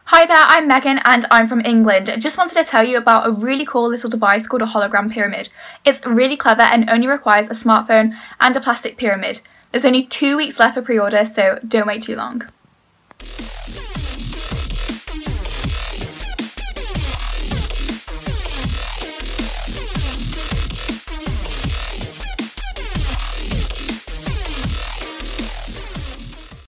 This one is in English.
Hi there, I'm Megan and I'm from England. Just wanted to tell you about a really cool little device called a Hologram Pyramid. It's really clever and only requires a smartphone and a plastic pyramid. There's only 2 weeks left for pre-order, so don't wait too long.